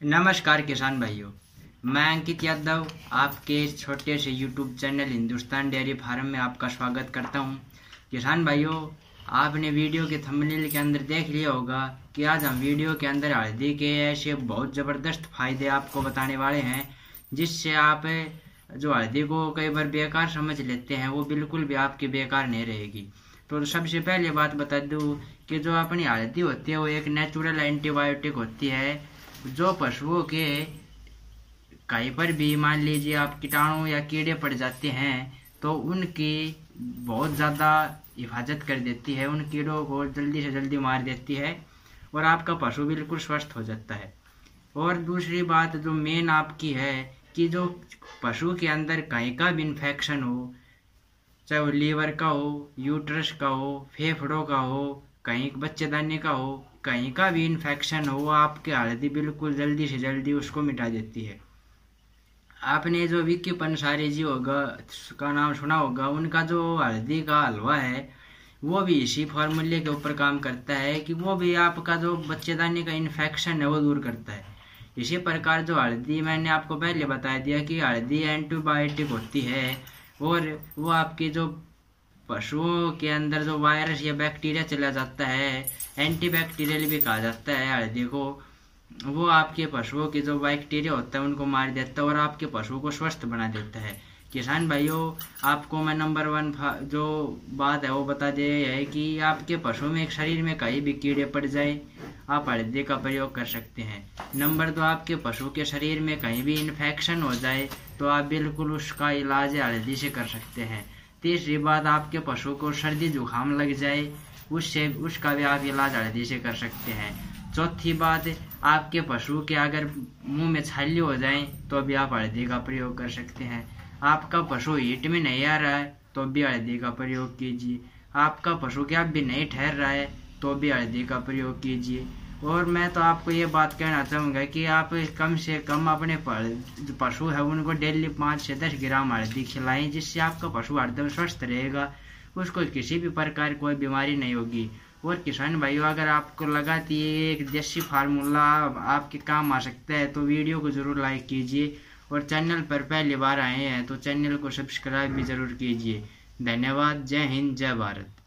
नमस्कार किसान भाइयों, मैं अंकित यादव आपके छोटे से YouTube channel Hindustan dairy farm में आपका स्वागत करता हूं। किसान भाइयों, आपने वीडियो के थंबनेल के अंदर देख लिया होगा कि आज हम वीडियो के अंदर हल्दी के ऐसे बहुत ज़बरदस्त फायदे आपको बताने वाले हैं, जिससे आप जो हल्दी को कई बार बेकार समझ लेते हैं वो बिल्कुल भी आपकी बेकार नहीं रहेगी। तो सबसे पहले बात बता दूं कि जो अपनी हल्दी होती है वो एक नेचुरल एंटीबायोटिक होती है, जो पशुओं के कहीं पर भी मान लीजिए आप कीटाणु या कीड़े पड़ जाते हैं तो उनकी बहुत ज़्यादा हिफाजत कर देती है, उन कीड़ों को जल्दी से जल्दी मार देती है और आपका पशु बिल्कुल स्वस्थ हो जाता है। और दूसरी बात जो मेन आपकी है कि जो पशु के अंदर कहीं का भी इन्फेक्शन हो, चाहे वो लीवर का हो, यूट्रस का हो, फेफड़ों का हो, कहीं बच्चेदानी का हो, कहीं का भी इन्फेक्शन हो, आपकी हल्दी बिल्कुल जल्दी से जल्दी उसको मिटा देती है। आपने जो विक्की पंसारी जी होगा का नाम सुना होगा, उनका जो हल्दी का हलवा है वो भी इसी फार्मूले के ऊपर काम करता है कि वो भी आपका जो बच्चेदानी का इन्फेक्शन है वो दूर करता है। इसी प्रकार जो हल्दी मैंने आपको पहले बता दिया कि हल्दी एंटीबायोटिक होती है और वो आपके जो पशुओं के अंदर जो वायरस या बैक्टीरिया चला जाता है, एंटीबैक्टीरियल भी कहा जाता है हल्दी को, वो आपके पशुओं के जो बैक्टीरिया होता है उनको मार देता है और आपके पशुओं को स्वस्थ बना देता है। किसान भाइयों, आपको मैं नंबर 1 जो बात है वो बता दे है कि आपके पशु में शरीर में कहीं भी कीड़े पड़ जाए आप हल्दी का प्रयोग कर सकते हैं। नंबर 2, आपके पशु के शरीर में कहीं भी इन्फेक्शन हो जाए तो आप बिल्कुल उसका इलाज हल्दी से कर सकते हैं। तीसरी बात, आपके पशु को सर्दी जुकाम लग जाए उसका भी आप इलाज हल्दी से कर सकते हैं। चौथी बात, आपके पशु के अगर मुंह में छाले हो जाए तो भी आप हल्दी का प्रयोग कर सकते हैं। आपका पशु हीट में नहीं आ रहा है तो भी हल्दी का प्रयोग कीजिए। आपका पशु क्या भी नहीं ठहर रहा है तो भी हल्दी का प्रयोग कीजिए। और मैं तो आपको ये बात कहना चाहूँगा कि आप कम से कम अपने जो पशु है उनको डेली 5 से 10 ग्राम हल्दी खिलाएं, जिससे आपका पशु हरदम स्वस्थ रहेगा, उसको किसी भी प्रकार कोई बीमारी नहीं होगी। और किसान भाइयों, अगर आपको लगा कि ये एक देसी फार्मूला आपके काम आ सकता है तो वीडियो को ज़रूर लाइक कीजिए और चैनल पर पहली बार आए हैं तो चैनल को सब्सक्राइब भी ज़रूर कीजिए। धन्यवाद। जय हिंद, जय भारत।